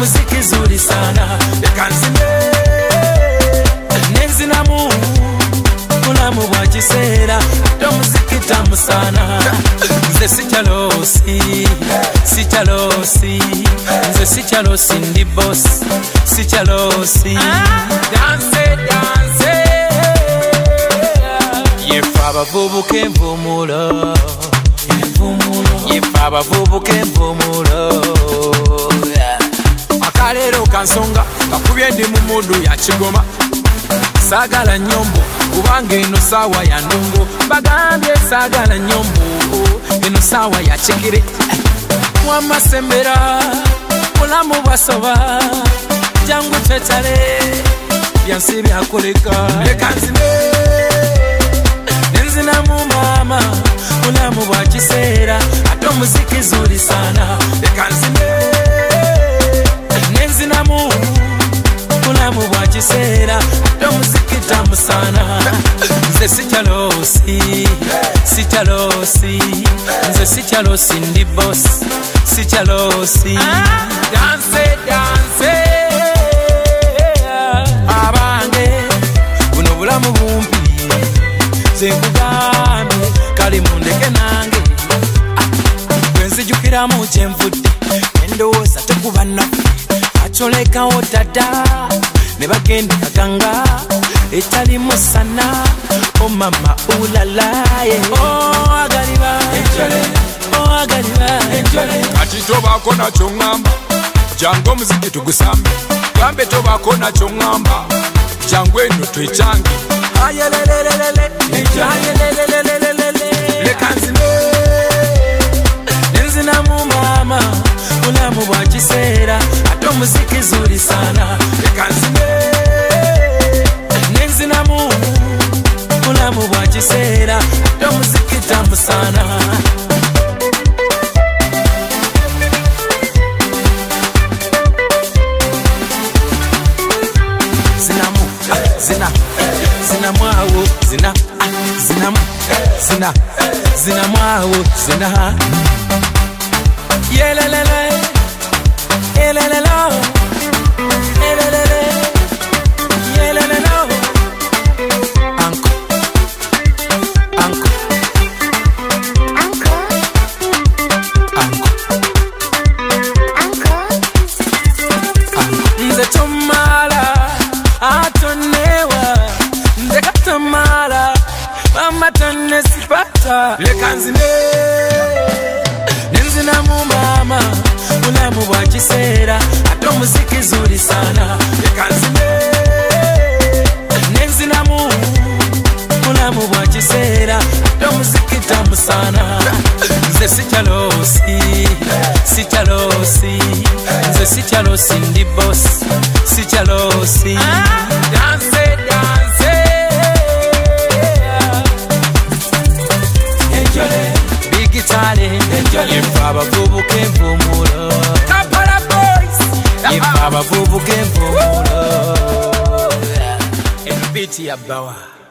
muziki zuri sana ekanzime nenzinamu mulamu bwa kiseera ate muziki tamu sana nze sikyalosi ndi boss sikyalosi danse yefa abavubuka envumulo yefa abavubuka envumulo akalero kansonga kakubye ndi mu mudu ya kigoma sagala nyombo kubanga eno sawa ya ndongo bagambye sagala nyombo eno sawa ya kigere wamasembera mulamu bwasoba jangu twetale byansi byakoleka leka nzine nenzinamu mama mulamu bwa kiseera ate omuziki zuri sana leka nzine nenzinamu mulamu bwa kiseera ate omuziki tamu sana nze sikyalosi ndi boss sikyalosi danse abange buno bulamu bumpi zenkugambye kali mundeke nange gwenzijukiramu kyenvudde endowooza tekuba naffe acolekawo dada ne bagenda kaganga etali musana o mama ulalaye kati tobako nakyo ŋŋamba jangu omuziki tugusambe gambe tobako nakyo ŋŋamba jangu eno twekyange leka nzine nenzinamu mama mulamu bwa kiseera ate omuziki zuri sana leka nzine nenzinamu mulamu bwa kiseera ate omuziki tamu sana zina mwawo zina yelelele yelelelo yelelele yelelelo anko nze tomala atonewa nze katomala mama tonne sipata leka nzine nenzinamu mama mulamu bwa kiseera ate omuziki zuri sana leka nzine nenzinamu mulamu bwa kiseera ate omuziki tamu sana nze sikyalosi ndi boss sikyalosi danse yefa abavubuka envumulo yefa abavubuka envumulo eno biti ya bawa